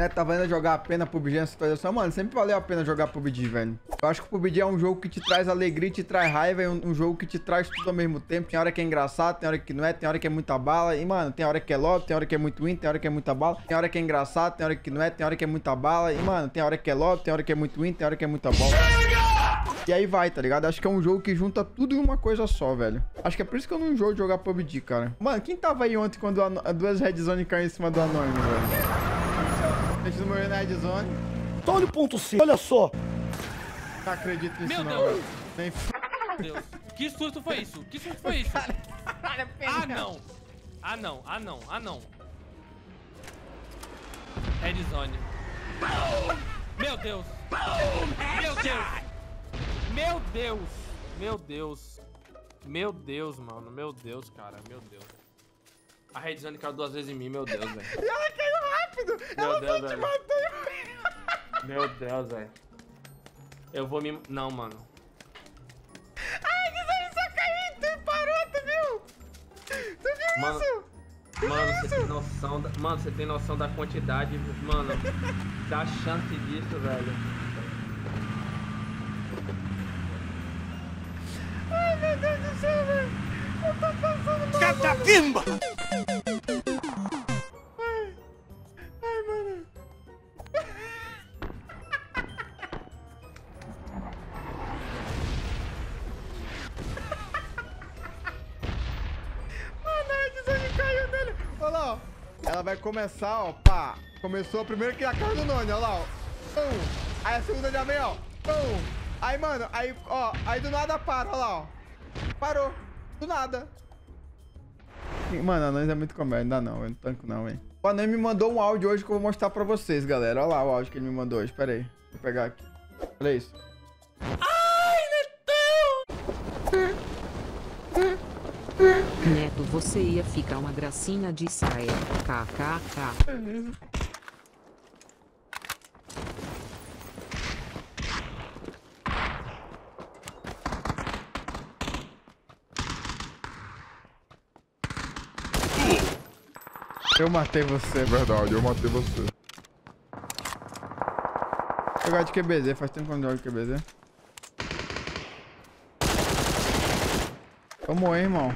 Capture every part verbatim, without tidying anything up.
né, tá valendo jogar a pena P U B G nessa situação. Mano, sempre valeu a pena jogar P U B G, velho. Eu acho que o P U B G é um jogo que te traz alegria, te traz raiva, é um, um jogo que te traz tudo ao mesmo tempo. Tem hora que é engraçado, tem hora que não é, tem hora que é muita bala. E, mano, tem hora que é lobby, tem hora que é muito win, tem hora que é muita bala. Tem hora que é engraçado, tem hora que não é, tem hora que é muita bala. E, mano, tem hora que é lobby, tem hora que é muito win, tem hora que é muita bala. E aí vai, tá ligado? Acho que é um jogo que junta tudo em uma coisa só, velho. Acho que é por isso que eu não enjoo de jogar P U B G, cara. Mano, quem tava aí ontem quando a, duas Red Zone caíram em cima do Anônimo, velho? A gente não morreu na Red Zone. Só olha o ponto C, olha só. Não acredito nisso, Meu não, Deus. velho. Nem f... Deus. Que susto foi isso? Que susto foi isso? Ah, não. Ah, não. Ah, não. Ah, não. Red Zone. Meu Deus. Meu Deus. Meu Deus. Meu Deus. Meu Deus, mano. Meu Deus, cara. Meu Deus. A Red Zone caiu duas vezes em mim, meu Deus, velho. E ela caiu rápido! Meu Ela Deus, só te velho. matou! Meu Deus, velho. Eu vou me... Não, mano. Ai, que Zone só caiu e tu parou, tu viu? Tu viu Mano, isso? mano, você tem noção da... Mano, você tem noção da quantidade, mano, da chance disso, velho. Ai, meu Deus do céu, velho. Eu tô passando mal. Catapimba! Ai, ai, mano. Mano, a Red Zone caiu nele. Olha lá, ó. Ela vai começar, ó, pá. Começou primeiro que a cara do Noni, olha lá, ó. Pum. Aí a segunda já vem, ó. Pum. Aí, mano, aí, ó. Aí do nada para, olha lá, ó. Parou. Do nada. Mano, a Nós é muito comédia, não dá não, eu não tanco não, hein. O Anã me mandou um áudio hoje que eu vou mostrar pra vocês, galera. Olha lá o áudio que ele me mandou hoje, pera aí. Vou pegar aqui. Olha isso. Neto, você ia ficar uma gracinha de saia. Kkk. Eu matei você. Verdade, eu matei você. Eu gosto de Q B Z, faz tempo que eu não jogo de Q B Z. Vamos aí, irmão.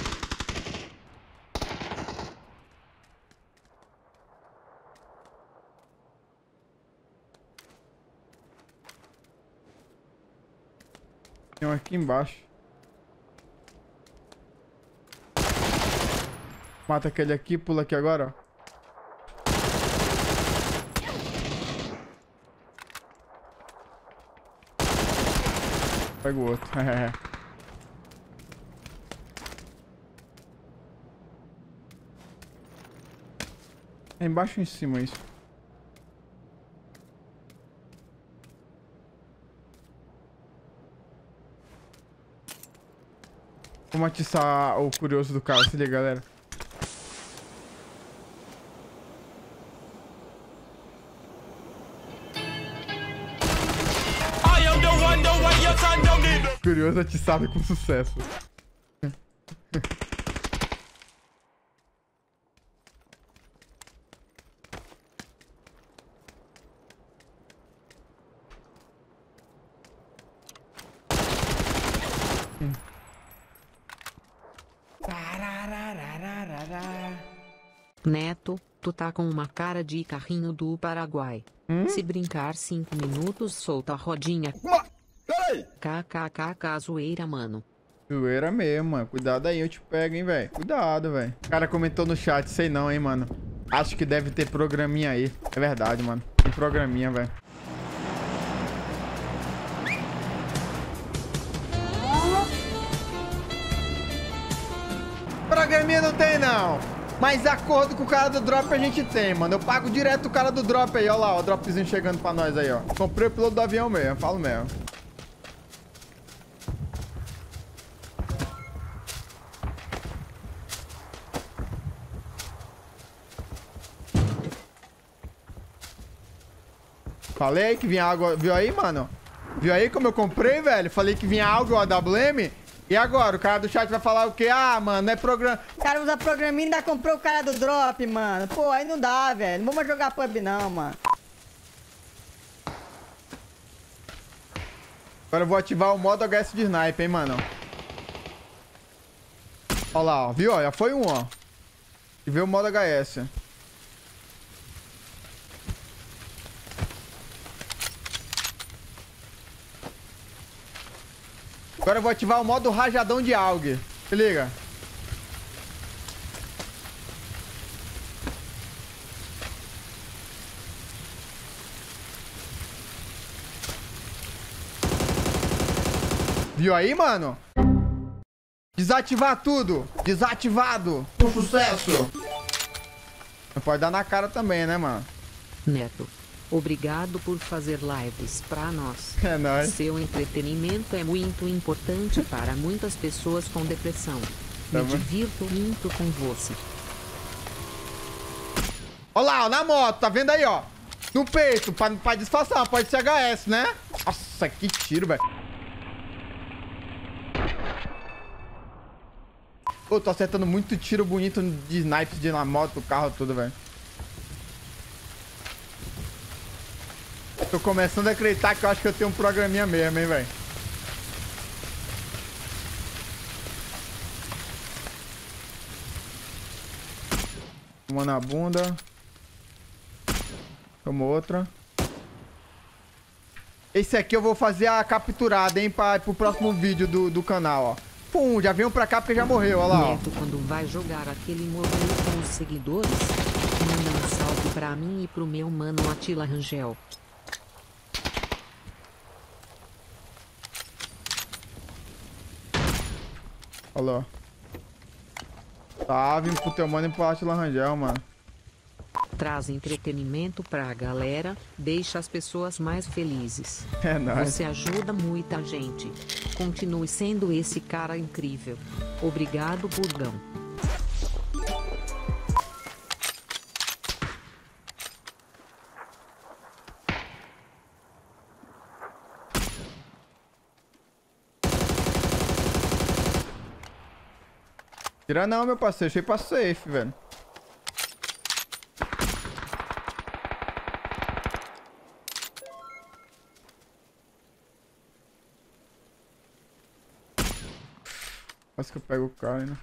Tem um aqui embaixo. Mata aquele aqui, pula aqui agora, ó. Pega o outro. É embaixo ou em cima isso? Vamos atiçar o curioso do cara, se liga, galera. Curioso atiçado com sucesso. Neto, tu tá com uma cara de carrinho do Paraguai. Hum? Se brincar cinco minutos, solta a rodinha. Peraí! Kkkk zoeira, mano. Zoeira mesmo, mano. Cuidado aí, eu te pego, hein, velho. Cuidado, velho. O cara comentou no chat, sei não, hein, mano. Acho que deve ter programinha aí. É verdade, mano. Tem programinha, velho. Programinha não tem, não. Mas acordo com o cara do drop a gente tem, mano. Eu pago direto o cara do drop aí, ó lá, ó. O dropzinho chegando pra nós aí, ó. Comprei o piloto do avião mesmo, falo mesmo. Falei aí que vinha água. Viu aí, mano? Viu aí como eu comprei, velho? Falei que vinha água e o A W M. E agora? O cara do chat vai falar o quê? Ah, mano, não é programa... O cara usa programinha e ainda comprou o cara do drop, mano. Pô, aí não dá, velho. Não vamos jogar pub não, mano. Agora eu vou ativar o modo H S de sniper, hein, mano. Olha lá, ó. Viu? Já foi um, ó. E veio o modo H S. Agora eu vou ativar o modo rajadão de A U G. Se liga. Viu aí, mano? Desativar tudo. Desativado. Com sucesso. Pode dar na cara também, né, mano? Neto, obrigado por fazer lives pra nós. É nóis. Seu entretenimento é muito importante para muitas pessoas com depressão. Tá Me bom. divirto muito com você. Olha lá, ó, na moto. Tá vendo aí, ó? No peito. Pra, pra disfarçar. Pode ser H S, né? Nossa, que tiro, velho. Pô, tô acertando muito tiro bonito de sniper de na moto, o carro, tudo, velho. Tô começando a acreditar que eu acho que eu tenho um programinha mesmo, hein, velho. Uma na bunda. Toma outra. Esse aqui eu vou fazer a capturada, hein, pra, pro próximo vídeo do, do canal, ó. Pum, já veio pra cá porque já morreu, olha lá, ó. Neto, quando vai jogar aquele modo aí com os seguidores, manda um salve pra mim e pro meu mano Atila Rangel. Olha lá. Tá, vim pro teu mano e pro Atila Rangel, mano. Traz entretenimento pra galera, deixa as pessoas mais felizes. É nóis. Você ajuda muita gente. Continue sendo esse cara incrível. Obrigado, Burgão. Tira não, meu parceiro. Achei pra safe, velho. Quase que eu pego o cara, né?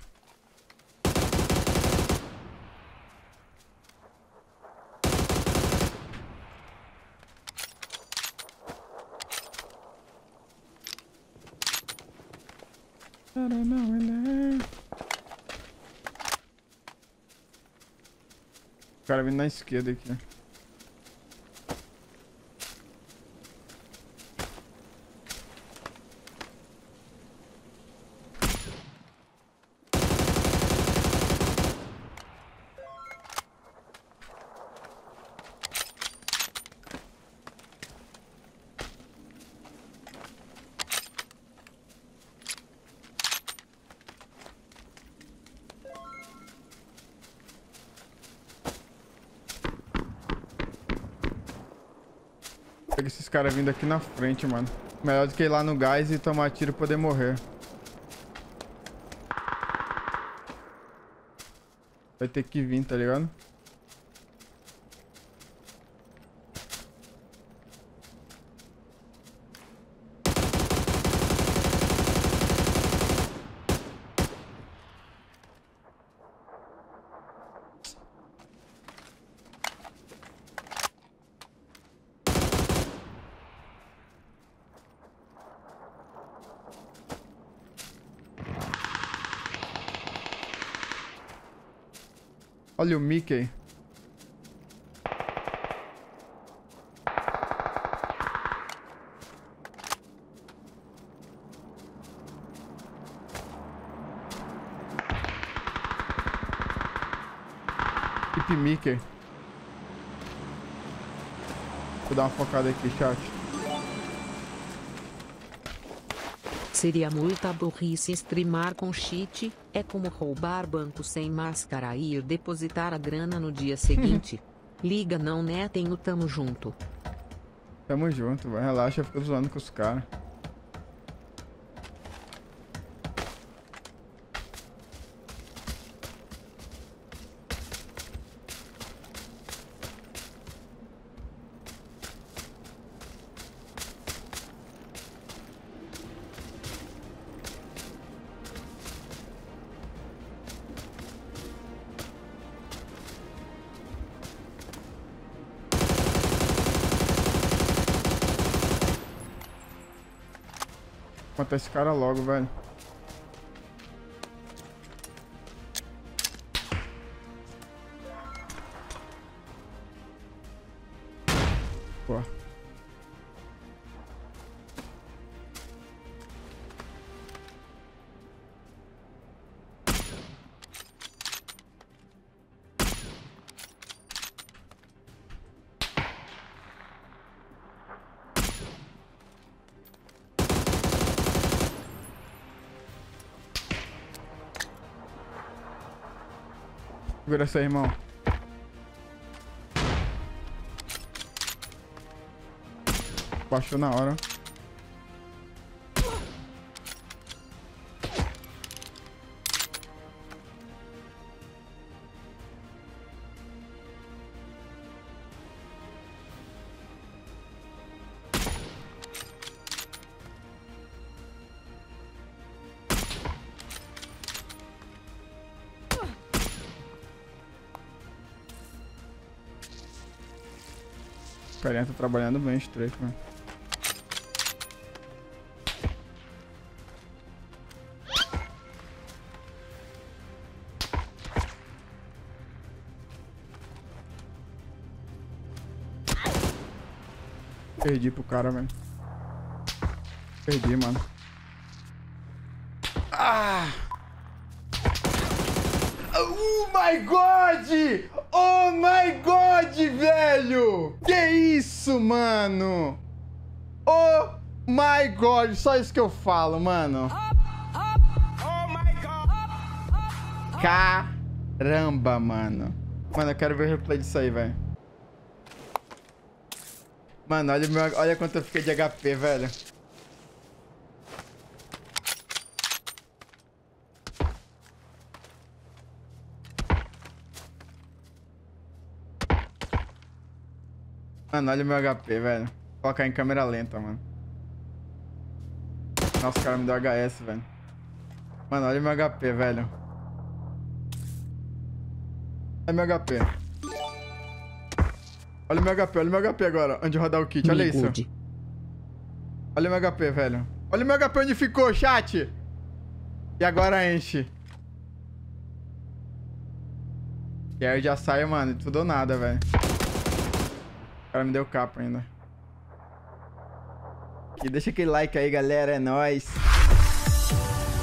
O cara vindo na esquerda aqui. Pega esses caras vindo aqui na frente, mano. Melhor do que ir lá no gás e tomar tiro e poder morrer. Vai ter que vir, tá ligado? Olha o Mickey. Equipe Mickey. Vou dar uma focada aqui, chat. Seria muita burrice streamar com cheat, é como roubar banco sem máscara e ir depositar a grana no dia seguinte. Liga não, né? Tenho tamo junto. Tamo junto, vai. Relaxa, fica zoando com os caras. Matar esse cara logo, velho. Pô. Segura essa aí, irmão. Baixou na hora. O carinha tá trabalhando bem estreito, mano. Perdi pro cara, velho. Perdi, mano. Ah! Oh my God! Oh my God, velho! Que isso, mano? Oh my God! Só isso que eu falo, mano. Caramba, mano. Mano, eu quero ver o replay disso aí, velho. Mano, olha, meu, olha quanto eu fiquei de H P, velho. Mano, olha o meu H P, velho. Vou colocar em câmera lenta, mano. Nossa, o cara me deu H S, velho. Mano, olha o meu H P, velho. Olha meu H P. Olha o meu H P, olha o meu H P agora. Onde rodar o kit, olha isso. Olha o meu H P, velho. Olha o meu H P onde ficou, chat. E agora enche. E aí eu já saio, mano, de tudo ou nada, velho. O cara me deu capa ainda. E deixa aquele like aí, galera. É nóis.